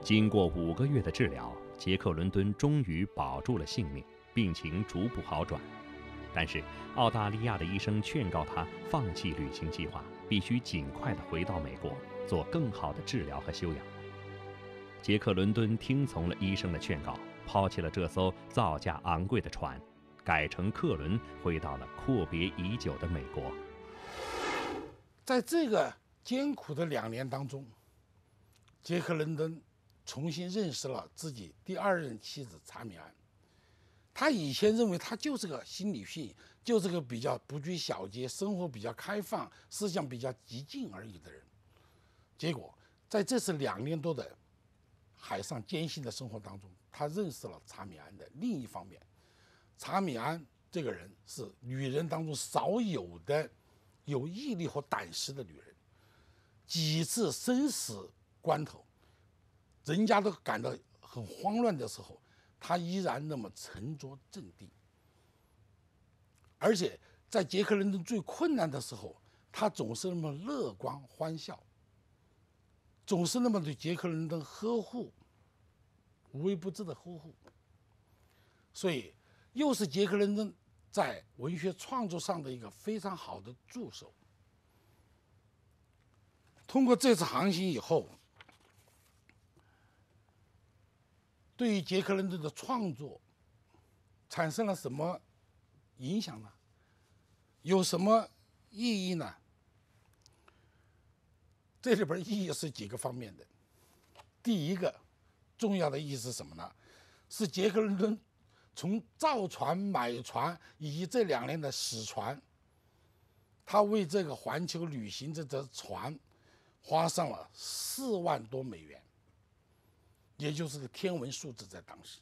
经过5个月的治疗，杰克·伦敦终于保住了性命，病情逐步好转。但是，澳大利亚的医生劝告他放弃旅行计划，必须尽快地回到美国，做更好的治疗和休养。杰克·伦敦听从了医生的劝告，抛弃了这艘造价昂贵的船，改乘客轮回到了阔别已久的美国。 在这个艰苦的2年当中，杰克·伦敦重新认识了自己第2任妻子查米安。他以前认为他就是个新女性，就是个比较不拘小节、生活比较开放、思想比较激进而已的人。结果在这次2年多的海上艰辛的生活当中，他认识了查米安的另一方面。查米安这个人是女人当中少有的有毅力和胆识的女人。几次生死关头，人家都感到很慌乱的时候，他依然那么沉着镇定。而且在杰克·伦敦最困难的时候，他总是那么乐观欢笑，总是那么对杰克·伦敦呵护，无微不至的呵护。所以又是杰克·伦敦在文学创作上的一个非常好的助手。通过这次航行以后，对于杰克·伦敦的创作产生了什么影响呢？有什么意义呢？这里边意义是几个方面的。第一个重要的意义是什么呢？是杰克·伦敦从造船、买船以及这2年的使船，他为这个环球旅行这艘船花上了4万多美元，也就是个天文数字在当时。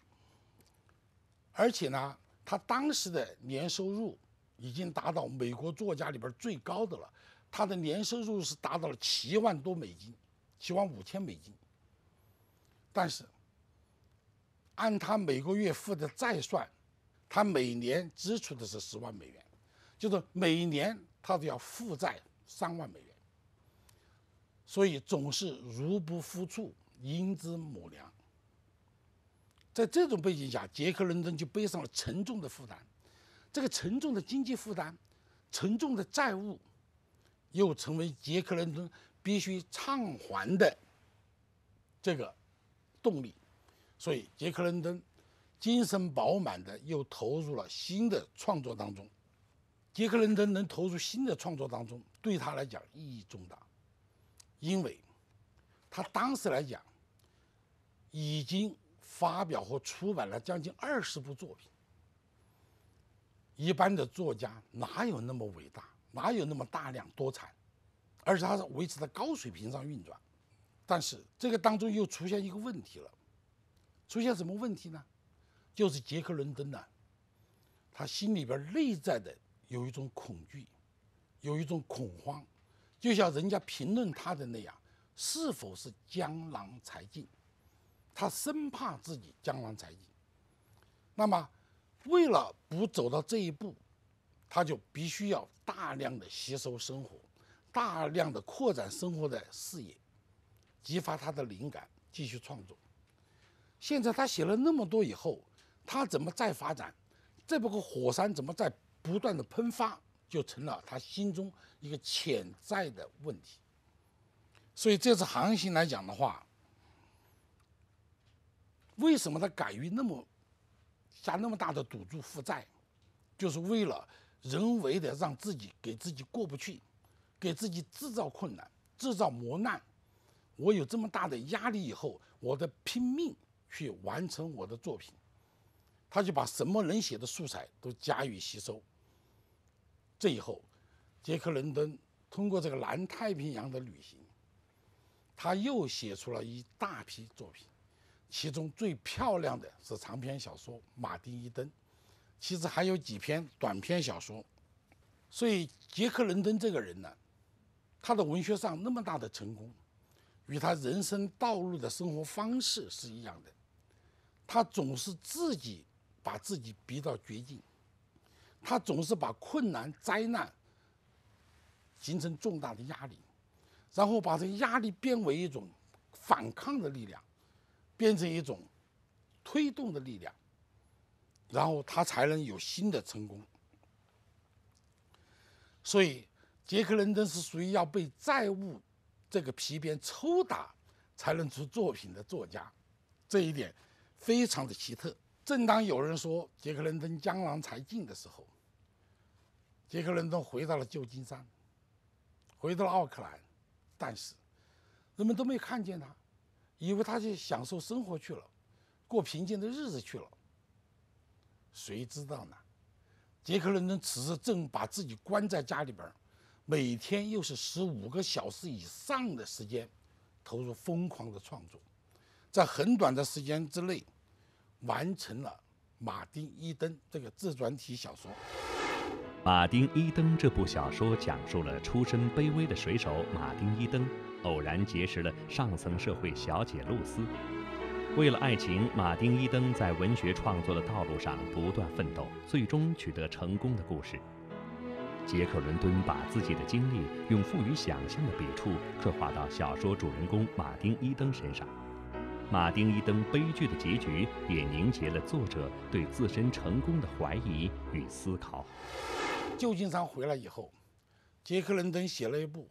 而且呢，他当时的年收入已经达到美国作家里边最高的了，他的年收入是达到了7万多美金，7万5千美金。但是按他每个月付的债算，他每年支出的是10万美元，就是每年他都要负债3万美元，所以总是入不敷出，应之母粮。在这种背景下，杰克·伦敦就背上了沉重的负担。这个沉重的经济负担、沉重的债务，又成为杰克·伦敦必须偿还的这个动力。所以杰克·伦敦精神饱满的又投入了新的创作当中。杰克·伦敦能投入新的创作当中，对他来讲意义重大，因为他当时来讲已经发表和出版了将近20部作品。一般的作家哪有那么伟大，哪有那么大量多产，而且他是维持在高水平上运转。但是这个当中又出现一个问题了。出现什么问题呢？就是杰克·伦敦呢，他心里边内在的有一种恐惧，有一种恐慌，就像人家评论他的那样，是否是江郎才尽？他生怕自己江郎才尽。那么为了不走到这一步，他就必须要大量的吸收生活，大量的扩展生活的视野，激发他的灵感，继续创作。现在他写了那么多以后，他怎么再发展？这个火山怎么在不断的喷发，就成了他心中一个潜在的问题。所以这次航行来讲的话，为什么他敢于下那么大的赌注负债，就是为了人为的让自己给自己过不去，给自己制造困难，制造磨难。我有这么大的压力以后，我得拼命去完成我的作品。他就把什么能写的素材都加以吸收。这以后，杰克·伦敦通过这个南太平洋的旅行，他又写出了一大批作品，其中最漂亮的是长篇小说《马丁·伊登》，其实还有几篇短篇小说。所以杰克·伦敦这个人呢，他的文学上那么大的成功，与他人生道路的生活方式是一样的。他总是自己把自己逼到绝境，他总是把困难灾难形成重大的压力，然后把这个压力变为一种反抗的力量， 变成一种推动的力量，然后他才能有新的成功。所以杰克伦敦是属于要被债务这个皮鞭抽打才能出作品的作家，这一点非常的奇特。正当有人说杰克伦敦江郎才尽的时候，杰克伦敦回到了旧金山，回到了奥克兰，但是人们都没看见他，以为他去享受生活去了，过平静的日子去了。谁知道呢？杰克伦敦此时正把自己关在家里边，每天又是15个小时以上的时间投入疯狂的创作，在很短的时间之内完成了马丁·伊登这个自传体小说。 马丁·伊登这部小说讲述了出身卑微的水手马丁·伊登偶然结识了上层社会小姐露丝。为了爱情，马丁·伊登在文学创作的道路上不断奋斗，最终取得成功的故事。杰克·伦敦把自己的经历用富于想象的笔触刻画到小说主人公马丁·伊登身上。马丁·伊登悲剧的结局也凝结了作者对自身成功的怀疑与思考。 旧金山回来以后，杰克·伦敦写了一部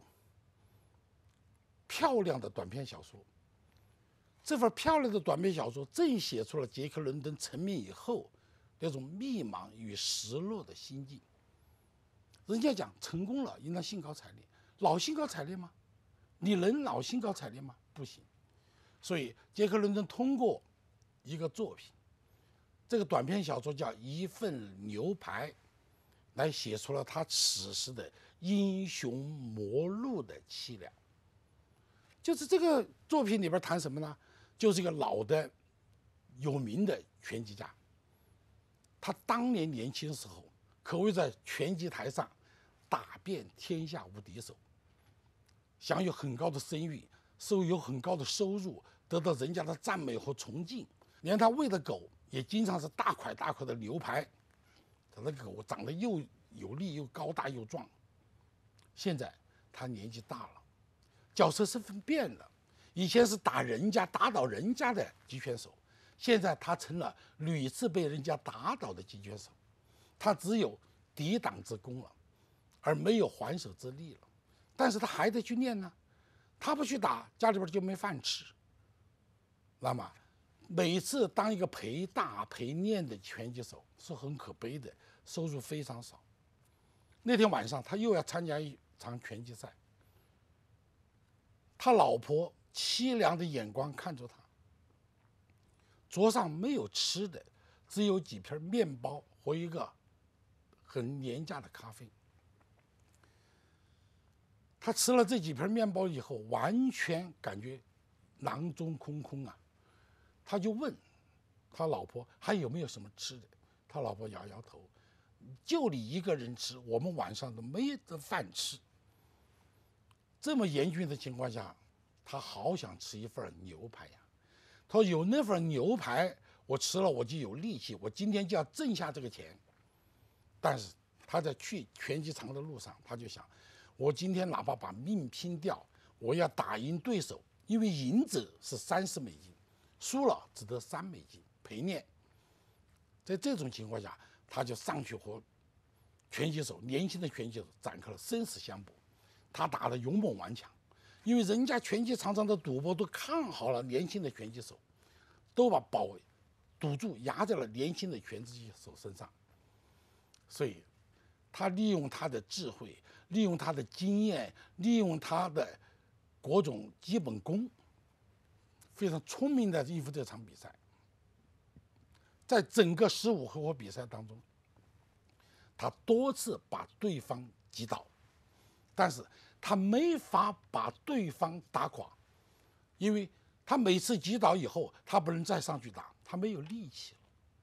漂亮的短篇小说。这份漂亮的短篇小说正写出了杰克·伦敦成名以后那种迷茫与失落的心境。人家讲成功了应当兴高采烈，老兴高采烈吗？你能老兴高采烈吗？不行。所以杰克·伦敦通过一个作品，这个短篇小说叫《一份牛排》，来写出了他此时的英雄末路的凄凉。就是这个作品里边谈什么呢？就是一个老的有名的拳击家，他当年年轻的时候可谓在拳击台上打遍天下无敌手，享有很高的声誉，有很高的收入，得到人家的赞美和崇敬。连他喂的狗也经常是大块大块的牛排，他的狗长得又有力又高大又壮。现在他年纪大了，角色身份变了，以前是打倒人家的击拳手，现在他成了屡次被人家打倒的击拳手，他只有抵挡之功了，而没有还手之力了。但是他还得去练呢，他不去打，家里边就没饭吃。那么每次当一个陪打陪练的拳击手是很可悲的，收入非常少。那天晚上他又要参加一场拳击赛，他老婆凄凉的眼光看着他，桌上没有吃的，只有几片面包和一个很廉价的咖啡。他吃了这几片面包以后，完全感觉囊中空空啊。他就问他老婆还有没有什么吃的，他老婆摇摇头，就你一个人吃，我们晚上都没得饭吃。这么严峻的情况下，他好想吃一份牛排呀。他说有那份牛排我吃了我就有力气，我今天就要挣下这个钱。但是他在去拳击场的路上，他就想，我今天哪怕把命拼掉，我要打赢对手，因为赢者是30美金，输了只得3美金赔练。在这种情况下，他就上去和年轻的拳击手展开了生死相搏。他打得勇猛顽强，因为人家拳击场上的赌博都看好了年轻的拳击手，都把赌注压在了年轻的拳击手身上。所以他利用他的智慧，利用他的经验，利用他的各种基本功，非常聪明的应付这场比赛。在整个15回合比赛当中，他多次把对方击倒，但是他没法把对方打垮，因为他每次击倒以后，他不能再上去打，他没有力气了。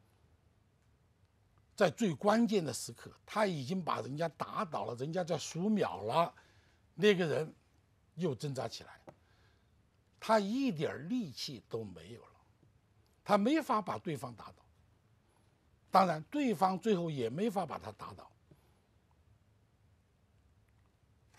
在最关键的时刻，他已经把人家打倒了，人家在数秒了，那个人又挣扎起来，他一点力气都没有了，他没法把对方打倒。当然，对方最后也没法把他打倒。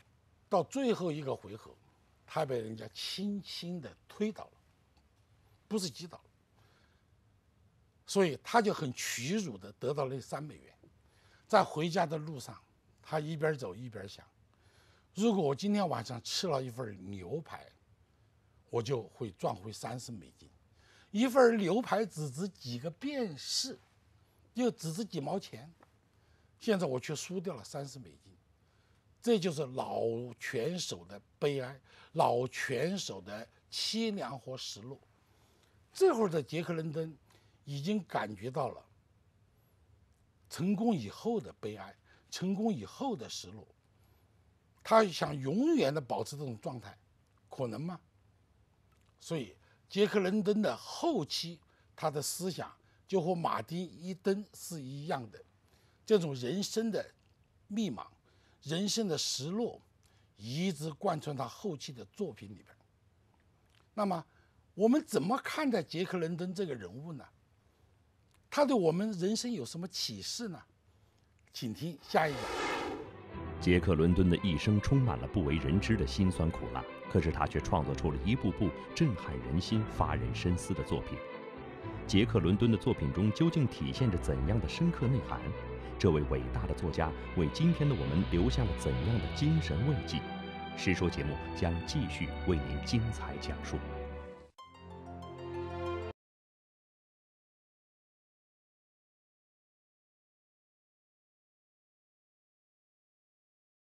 到最后一个回合，他被人家轻轻地推倒了。 不是击倒。所以他就很屈辱地得到了3美元。在回家的路上，他一边走一边想，如果我今天晚上吃了一份牛排，我就会赚回30美金。一份牛排只值几个便士，又只值几毛钱，现在我却输掉了30美金。这就是老拳手的悲哀，老拳手的凄凉和失落。这会儿的杰克伦敦已经感觉到了成功以后的悲哀，成功以后的失落。他想永远的保持这种状态，可能吗？所以杰克伦敦的后期，他的思想就和马丁伊登是一样的，这种人生的迷茫，人生的失落，一直贯穿他后期的作品里边。那么我们怎么看待杰克伦敦这个人物呢？他对我们人生有什么启示呢？请听下一讲。 杰克伦敦的一生充满了不为人知的辛酸苦辣，可是他却创作出了一部部震撼人心、发人深思的作品。杰克伦敦的作品中究竟体现着怎样的深刻内涵？这位伟大的作家为今天的我们留下了怎样的精神慰藉？实说节目将继续为您精彩讲述。